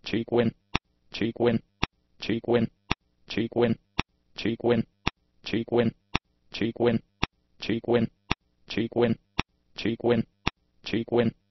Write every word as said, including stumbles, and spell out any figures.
chequinn, chequinn, chequinn, chequinn, chequinn, chequinn, chequinn, chequinn, chequinn, chequinn, chequinn.